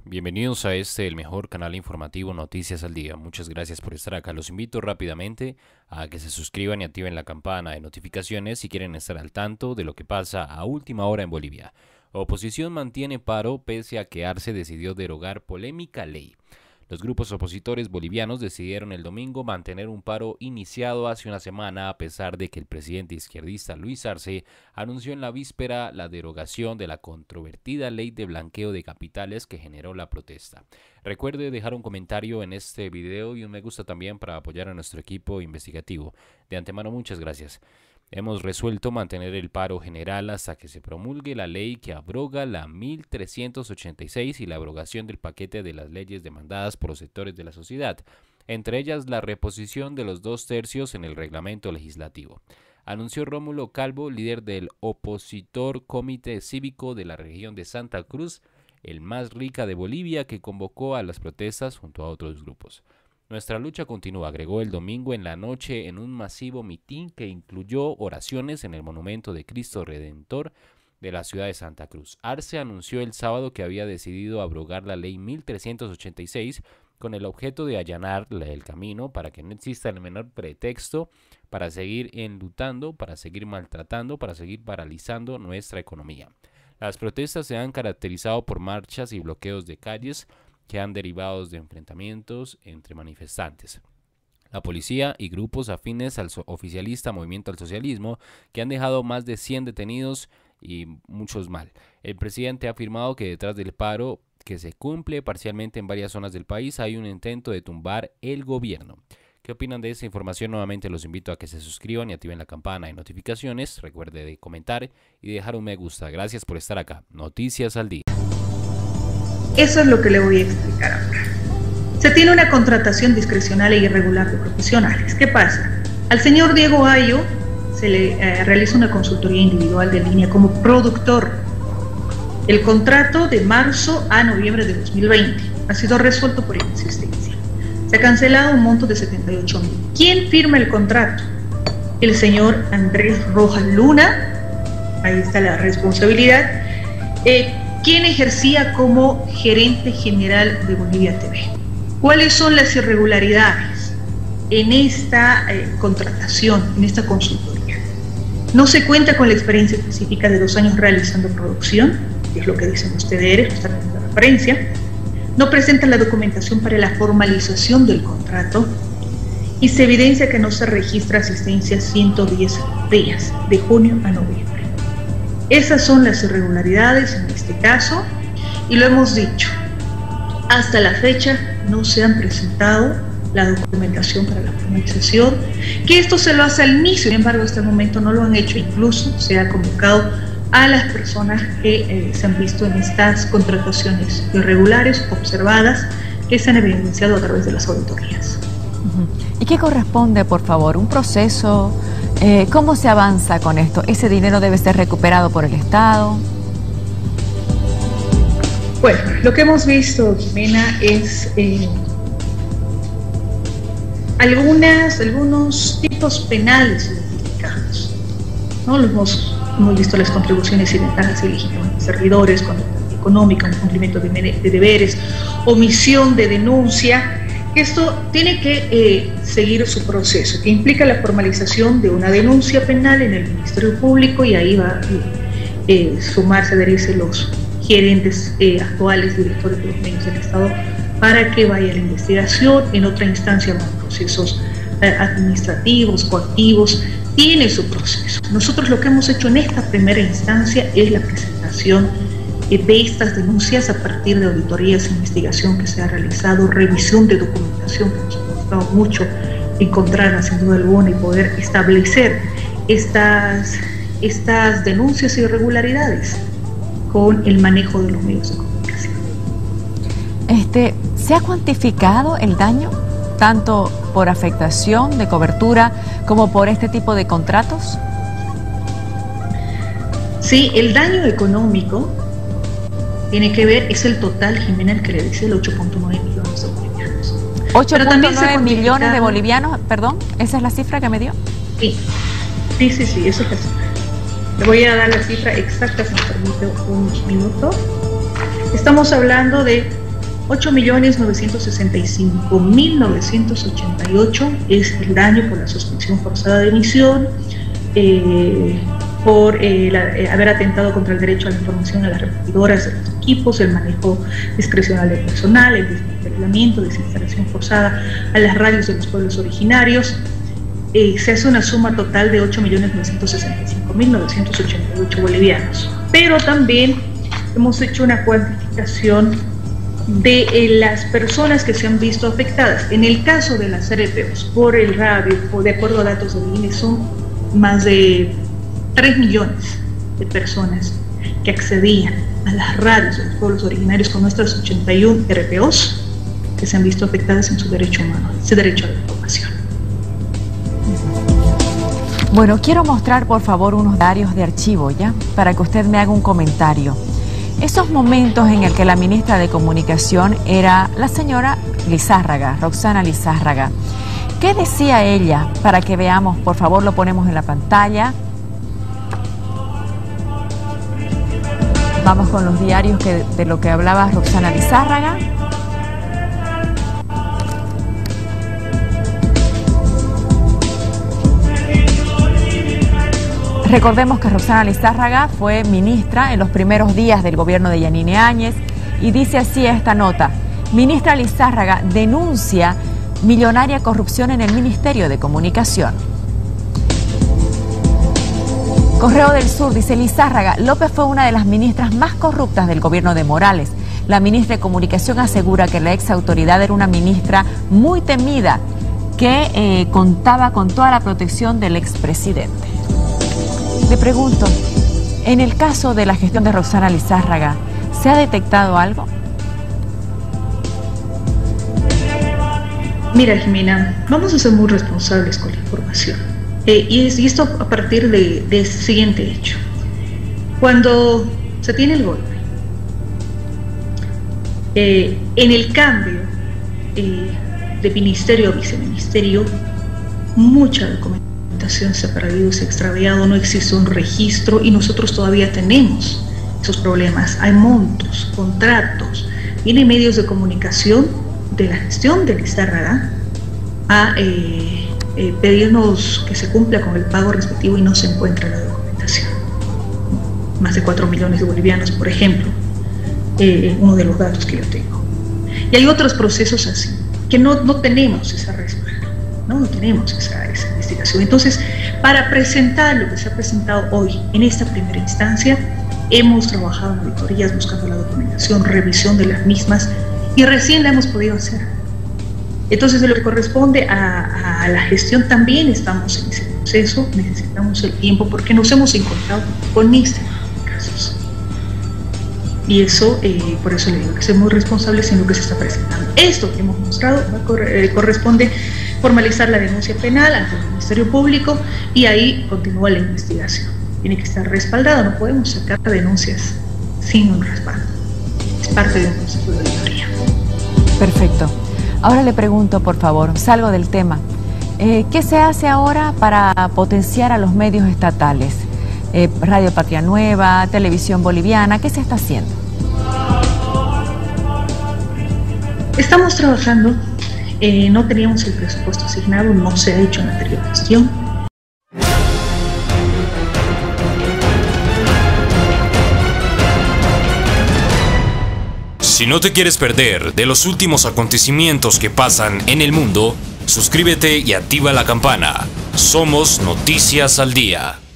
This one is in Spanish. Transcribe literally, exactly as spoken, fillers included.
Bienvenidos a este, el mejor canal informativo Noticias al Día. Muchas gracias por estar acá. Los invito rápidamente a que se suscriban y activen la campana de notificaciones si quieren estar al tanto de lo que pasa a última hora en Bolivia. Oposición mantiene paro pese a que Arce decidió derogar polémica ley. Los grupos opositores bolivianos decidieron el domingo mantener un paro iniciado hace una semana a pesar de que el presidente izquierdista Luis Arce anunció en la víspera la derogación de la controvertida ley de blanqueo de capitales que generó la protesta. Recuerde dejar un comentario en este video y un me gusta también para apoyar a nuestro equipo investigativo. De antemano, muchas gracias. Hemos resuelto mantener el paro general hasta que se promulgue la ley que abroga la mil trescientos ochenta y seis y la abrogación del paquete de las leyes demandadas por los sectores de la sociedad, entre ellas la reposición de los dos tercios en el reglamento legislativo, anunció Rómulo Calvo, líder del opositor Comité Cívico de la región de Santa Cruz, el más rica de Bolivia, que convocó a las protestas junto a otros grupos. Nuestra lucha continúa, agregó el domingo en la noche en un masivo mitin que incluyó oraciones en el monumento de Cristo Redentor de la ciudad de Santa Cruz. Arce anunció el sábado que había decidido abrogar la ley mil trescientos ochenta y seis con el objeto de allanar el camino para que no exista el menor pretexto para seguir enlutando, para seguir maltratando, para seguir paralizando nuestra economía. Las protestas se han caracterizado por marchas y bloqueos de calles que han derivado de enfrentamientos entre manifestantes, la policía y grupos afines al oficialista Movimiento al Socialismo, que han dejado más de cien detenidos y muchos mal. El presidente ha afirmado que detrás del paro, que se cumple parcialmente en varias zonas del país, hay un intento de tumbar el gobierno. ¿Qué opinan de esta información? Nuevamente los invito a que se suscriban y activen la campana de notificaciones. Recuerde de comentar y dejar un me gusta. Gracias por estar acá. Noticias al Día. Eso es lo que le voy a explicar ahora. Se tiene una contratación discrecional e irregular de profesionales. ¿Qué pasa? Al señor Diego Ayo se le eh, realiza una consultoría individual de línea como productor. El contrato de marzo a noviembre de dos mil veinte ha sido resuelto por insistencia. Se ha cancelado un monto de setenta y ocho mil. ¿Quién firma el contrato? El señor Andrés Rojas Luna. Ahí está la responsabilidad. Eh, quien ejercía como gerente general de Bolivia T V. ¿Cuáles son las irregularidades en esta eh, contratación, en esta consultoría? No se cuenta con la experiencia específica de dos años realizando producción, que es lo que dicen ustedes, está haciendo referencia. No presenta la documentación para la formalización del contrato y se evidencia que no se registra asistencia ciento diez días, de junio a noviembre. Esas son las irregularidades en este caso y lo hemos dicho, hasta la fecha no se han presentado la documentación para la formalización, que esto se lo hace al inicio, sin embargo hasta el momento no lo han hecho, incluso se ha convocado a las personas que eh, se han visto en estas contrataciones irregulares observadas que se han evidenciado a través de las auditorías. ¿Y qué corresponde, por favor? ¿Un proceso? Eh, ¿Cómo se avanza con esto? ¿Ese dinero debe ser recuperado por el Estado? Bueno, lo que hemos visto, Jimena, es eh, algunas, algunos tipos penales identificados, ¿no? Lo hemos, hemos visto las contribuciones y ventajas ilegítimas de servidores, conducta económica, cumplimiento de, de deberes, omisión de denuncia. Esto tiene que eh, seguir su proceso, que implica la formalización de una denuncia penal en el Ministerio Público y ahí va a eh, eh, sumarse, adherirse los gerentes eh, actuales, directores de los medios del Estado, para que vaya la investigación. En otra instancia, los procesos eh, administrativos, coactivos, tiene su proceso. Nosotros lo que hemos hecho en esta primera instancia es la presentación de estas denuncias a partir de auditorías e investigación que se ha realizado, revisión de documentación que nos ha costado mucho encontrarla sin duda alguna y poder establecer estas, estas denuncias e irregularidades con el manejo de los medios de comunicación. Este, ¿se ha cuantificado el daño, tanto por afectación de cobertura como por este tipo de contratos? Sí, el daño económico tiene que ver, es el total, Jimena, el que le dice el ocho punto nueve millones de bolivianos. ocho punto nueve millones de bolivianos, perdón, ¿esa es la cifra que me dio? Sí, sí, sí, sí, eso es la cifra. Le voy a dar la cifra exacta, si me permite un minuto. Estamos hablando de ocho millones novecientos sesenta y cinco mil novecientos ochenta y ocho es el daño por la suspensión forzada de emisión, eh, por eh, la, eh, haber atentado contra el derecho a la información a las repetidoras de los equipos, el manejo discrecional del personal, el desmantelamiento, desinstalación forzada a las radios de los pueblos originarios. Eh, se hace una suma total de ocho millones novecientos sesenta y cinco mil novecientos ochenta y ocho bolivianos. Pero también hemos hecho una cuantificación de eh, las personas que se han visto afectadas. En el caso de las R P Os, por el radio, o de acuerdo a datos del I N E, son más de tres millones de personas que accedían a las radios de los pueblos originarios con nuestras ochenta y uno R P Os que se han visto afectadas en su derecho humano, ese derecho a la información. Bueno, quiero mostrar por favor unos diarios de archivo, ¿ya? Para que usted me haga un comentario. Esos momentos en el que la ministra de Comunicación era la señora Lizárraga, Roxana Lizárraga. ¿Qué decía ella? Para que veamos, por favor, lo ponemos en la pantalla. Vamos con los diarios que, de lo que hablaba Roxana Lizárraga. Recordemos que Roxana Lizárraga fue ministra en los primeros días del gobierno de Yanine Áñez y dice así esta nota: ministra Lizárraga denuncia millonaria corrupción en el Ministerio de Comunicación. Correo del Sur dice: Lizárraga, López fue una de las ministras más corruptas del gobierno de Morales. La ministra de Comunicación asegura que la ex autoridad era una ministra muy temida que eh, contaba con toda la protección del expresidente. Le pregunto, en el caso de la gestión de Roxana Lizárraga, ¿se ha detectado algo? Mira, Jimena, vamos a ser muy responsables con la información. Eh, y, es, y esto a partir de, de este siguiente hecho. Cuando se tiene el golpe, eh, en el cambio eh, de ministerio a viceministerio, mucha documentación se ha perdido, se ha extraviado, no existe un registro y nosotros todavía tenemos esos problemas. Hay montos, contratos, vienen medios de comunicación de la gestión de Lizárraga a eh, eh, pedirnos que se cumpla con el pago respectivo y no se encuentra la documentación. Más de cuatro millones de bolivianos, por ejemplo, eh, uno de los datos que yo tengo. Y hay otros procesos así, que no, no tenemos esa respaldo. No, no tenemos esa, esa investigación. Entonces, para presentar lo que se ha presentado hoy en esta primera instancia, hemos trabajado en auditorías buscando la documentación, revisión de las mismas, y recién la hemos podido hacer. Entonces, de lo que corresponde a, a la gestión, también estamos en ese proceso, necesitamos el tiempo porque nos hemos encontrado con este tipo de casos. Y eso, eh, por eso le digo que somos responsables en lo que se está presentando. Esto que hemos mostrado va a corre, eh, corresponde formalizar la denuncia penal ante el Ministerio Público y ahí continúa la investigación. Tiene que estar respaldado, no podemos sacar denuncias sin un respaldo. Es parte de un proceso de auditoría. Perfecto. Ahora le pregunto, por favor, salgo del tema. Eh, ¿Qué se hace ahora para potenciar a los medios estatales? Eh, Radio Patria Nueva, Televisión Boliviana, ¿qué se está haciendo? Estamos trabajando. Eh, no teníamos el presupuesto asignado, no se ha hecho en la anterior gestión. Si no te quieres perder de los últimos acontecimientos que pasan en el mundo, suscríbete y activa la campana. Somos Noticias al Día.